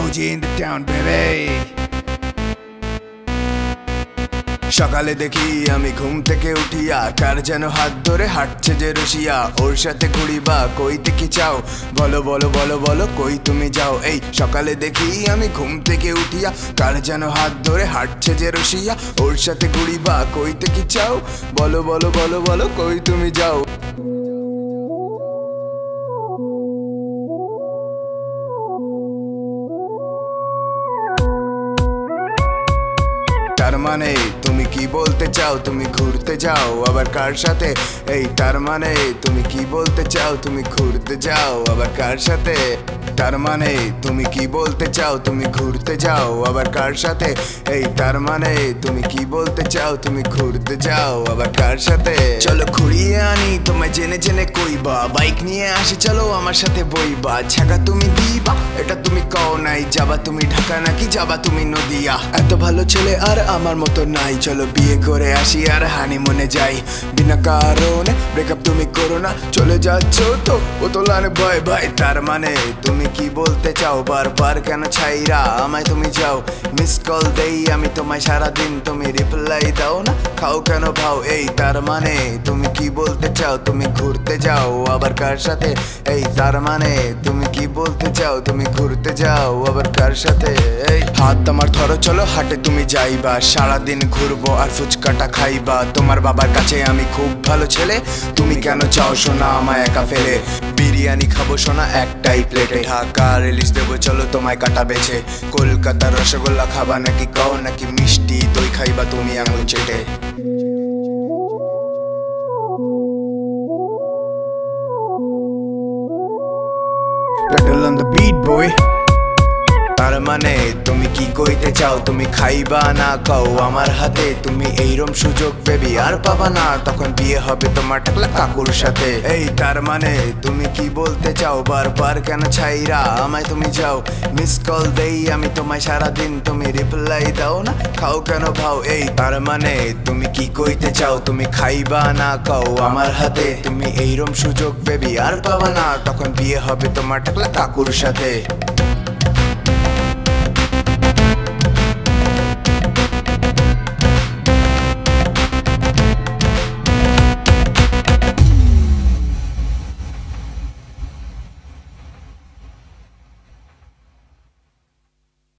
Fuji in the town, baby. সকালে দেখি আমি ঘুম থেকে উঠিয়া কার যেন হাত ধরে হাঁটছে যে রসিয়া ওর সাথে ঘুরিবা কইতে কি চাও বলো বলো বলো বলো কই তুমি যাও এই সকালে দেখি আমি ঘুম থেকে উঠিয়া কার যেন হাত ধরে হাঁটছে যে রসিয়া ওর সাথে ঘুরিবা কইতে কি চাও বলো বলো বলো বলো কই তুমি যাও তার মানে তুমি কি বলতে চাও তুমি ঘুরতে যাও আবার কার সাথে এই তার মানে তুমি কি বলতে চাও তুমি ঘুরতে যাও আবার কার সাথে তার মানে তুমি কি বলতে চাও তুমি ঘুরতে যাও আবার কার সাথে এই তার মানে তুমি কি বলতে চাও তুমি ঘুরতে যাও আবার কার সাথে চলো ঘুরিয়ে আনি তোমায় জেনে জেনে কইবা বাইক নিয়ে আসি চলো আমার সাথে বইবা ছাকা তুমি দিবা এটা তুমি কও নাই যাবা তুমি ঢাকা নাকি যাবা তুমি নদিয়া এত ভালো ছেলে আর আমার মতো নাই চলো বিয়ে করে আসি আর হানিমুনে যাই বিনা কারণে ব্রেকআপ তুমি করো না চলে যাচ্ছ তো ও তো লানে ভয় ভাই তার মানে তুমি কি বলতে চাও বারবার কেন ছাইরা আমায় তুমি যাও মিস কল দেই আমি তোমায় সারাদিন তুমি রিপ্লাই দাও না খাও কেন ভাও এই তার মানে তুমি কি বলতে চাও তুমি ঘুরতে যাও আবার কার সাথে এই তার মানে তুমি কি বলতে চাও তুমি ঘুরতে যাও আবার কার সাথে এই হাত আমার ধরো চলো হাটে তুমি যাইবা সারাদিন ঘুরবো আর ফুচকাটা খাইবা তোমার বাবার কাছে আমি খুব ভালো ছেলে তুমি কেন চাও শোনা আমায় একা ফেলে বিরিয়ানি খাবো শোনা একটাই প্লেটে ঢাকার ইলিশ দেবো চলো তোমায় কাটা বেছে কলকাতার রসগোল্লা খাবা নাকি কও নাকি মিষ্টি দই খাইবা তুমি আঙুল চেটে Pedal on the beat boy তার মানে তুমি কি কইতে চাও তুমি খাইবা না কও আমার হাতে তুমি এইরম সুযোগ বেবি আর পাবা না তখন বিয়ে হবে তোমার টাকলা কাকুর সাথে এই তার মানে তুমি কি বলতে চাও বারবার কেন ছাইরা আমায় তুমি যাও মিস কল দেই আমি তোমায় সারাদিন তুমি রিপ্লাই দাও না খাও কেন ভাও এই তার মানে তুমি কি কইতে চাও তুমি খাইবা না কও আমার হাতে তুমি এইরম সুযোগ বেবি আর পাবা না তখন বিয়ে হবে তোমার টাকলা কাকুর সাথে